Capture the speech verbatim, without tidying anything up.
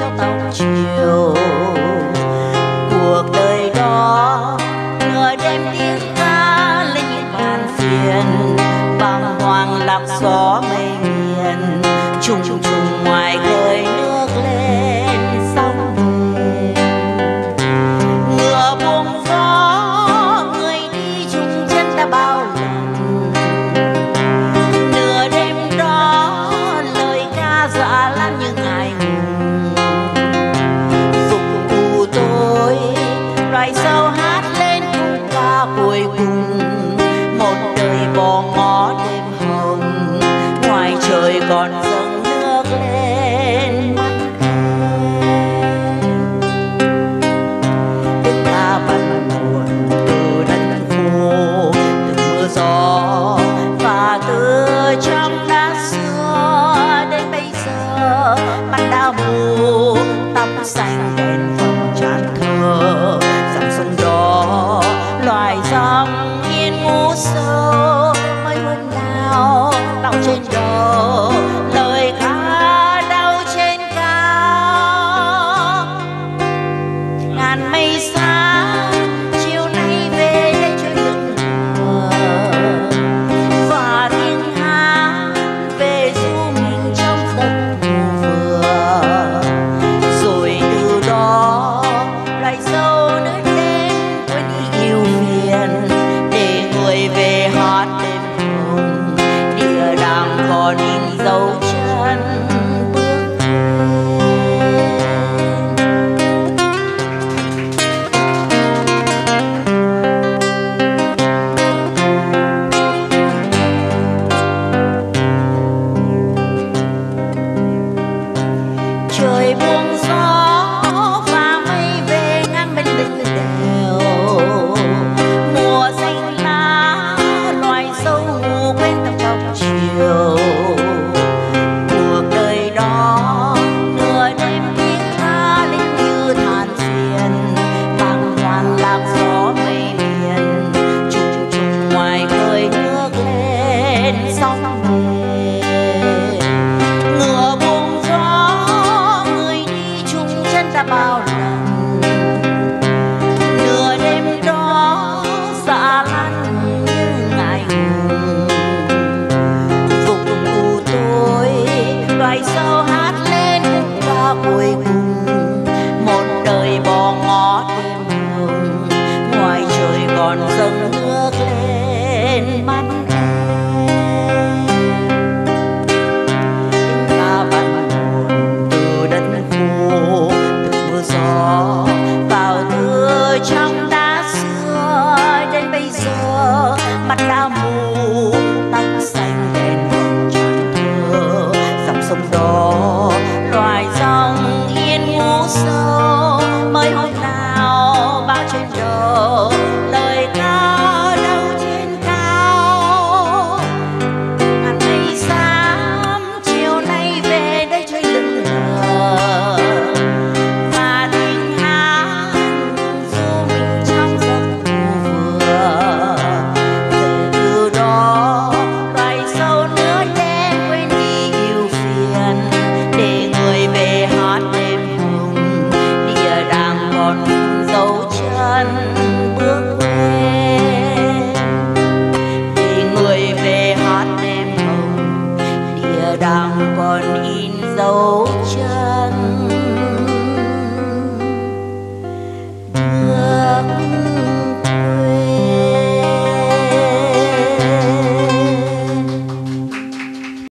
theo tàu chiều. Cuộc đời đó nửa đêm tiếng ca lên những bàn phiền, bàng hoàng lạc gió mây miền, trùng trùng trùng ngoài khơi nước lên sóng về. Ngựa buông gió người đi chung chân đã bao lần, nửa đêm đó lời ca dạ lan như ngài hùng. Phục vụ tôi loài sâu hát lên khúc ca cuối cùng, một đời bò ngó đêm hồng, ngoài trời còn dâng nước lên mắt em. Tiếng ca bắt nguồn từ đất khô, từ mưa gió và từ trong đá xưa đến bây giờ. Mắt đã mù tóc xanh đèn vòng tràn thơ, dòng sông đó loài dòng yên ngủ sâu. Mấy hôm nào đau trên đầu lời ca đau trên cao. Ngàn mây xa chiều nay về đây chơi lưng mờ, và tiếng hát về du mình trong giấc ngủ vừa. Rồi từ đó loài sâu nơi đêm quên đi yêu phiền, để người về hát đêm hồng, địa đàng còn in dấu chân bước lên. Trời buông gió và mây về ngang bên lưng đèo, mùa xanh lá loài sâu ngủ quên tóc trong chiều. Cuộc đời đó nửa đêm tiếng ca lên như than phiền, bàng hoàng lạc gió mây miền, trùng trùng ngoài khơi nước lên sóng về. Ngựa buông gió người đi chung chân đã bao lần, nửa đêm đó dạ lan như ngài hùng. Phục vụ tôi loài sâu hát lên khúc ca cuối cùng, một đời bò ngó đêm hồng, ngoài trời còn dâng